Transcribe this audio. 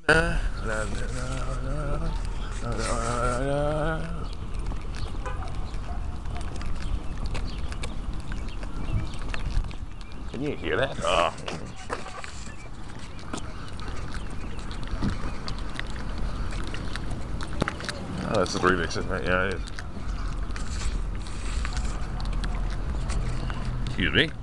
Can you hear that? Oh, this is the remix, isn't it? Yeah, it is. Excuse me.